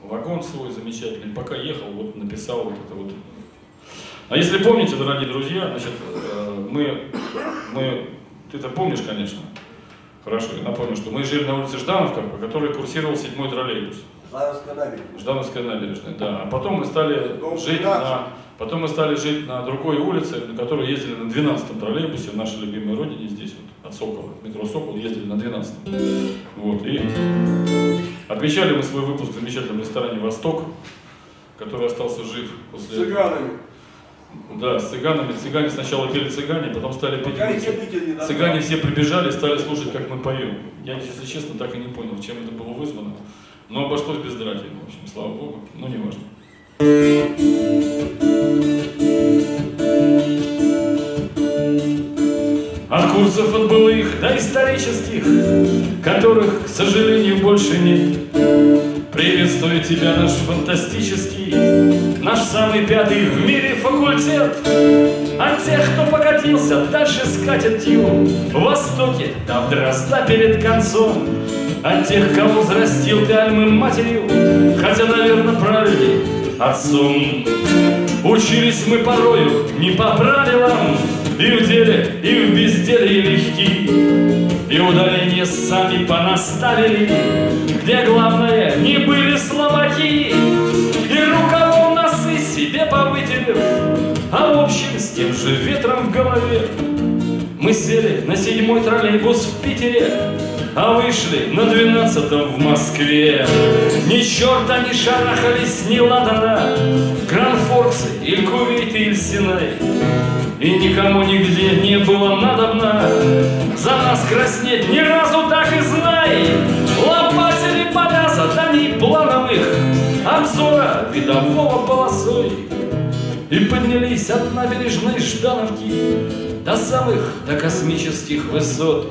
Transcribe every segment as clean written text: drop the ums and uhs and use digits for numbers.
вагон свой замечательный, пока ехал, вот написал вот это вот. А если помните, дорогие друзья, значит, ты-то помнишь, конечно, хорошо, я напомню, что мы жили на улице Ждановка, по которой курсировал 7-й троллейбус. Ждановская набережная. Ждановская набережная, да. А потом мы стали жить на другой улице, на которой ездили на 12-м троллейбусе, в нашей любимой родине, здесь вот, от Сокола, метро Сокол, ездили на 12-м. Вот, и отмечали мы свой выпуск в замечательном ресторане «Восток», который остался жив после... С цыганами. Да, с цыганами. Цыгане сначала пели цыгане, потом стали петь. Цыгане, цыгане все прибежали и стали слушать, как мы поем. Я, если честно, так и не понял, чем это было вызвано. Но обошлось без драки, в общем, слава богу, но не важно. От курсов от былых до исторических, которых, к сожалению, больше нет. Приветствую тебя, наш фантастический, наш самый пятый в мире факультет. От тех, кто покатился дальше с катертью в Востоке, да в Дрозда перед концом. От тех, кого взрастил ты альмы-матерью, хотя, наверное, правильней отцом. Учились мы порою не по правилам, и в деле, и в безделии легки, и ударения сами понаставили, где главное не были слабаки, и рукавом носы себе повытерев, а в общем с тем же ветром в голове. Мы сели на 7-й троллейбус в Питере, а вышли на 12-м в Москве. Ни черта не шарахались, ни ладана, Гранфорксы, или Кувейт, или Синай. И никому нигде не было надобно за нас краснеть ни разу, так и знай. Лопатили поля заданий плановых, обзора видового полосой, и поднялись от набережной Ждановки до космических высот.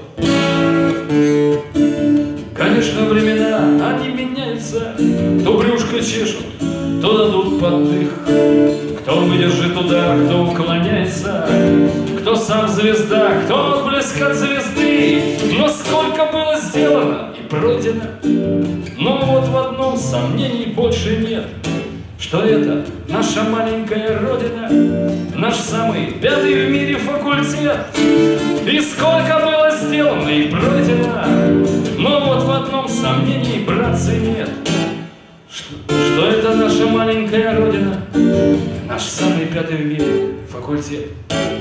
Конечно, времена, они меняются, то брюшко чешут, то дадут поддых. Кто выдержит удар, кто уклоняется, кто сам звезда, кто отблеск от звезды. Но сколько было сделано и пройдено, но вот в одном сомнений больше нет, что это наша маленькая родина, наш самый пятый в мире факультет. И сколько было сделано и пройдено, но вот в одном сомнений, братцы, нет, что это наша маленькая родина, наш самый пятый в мире факультет.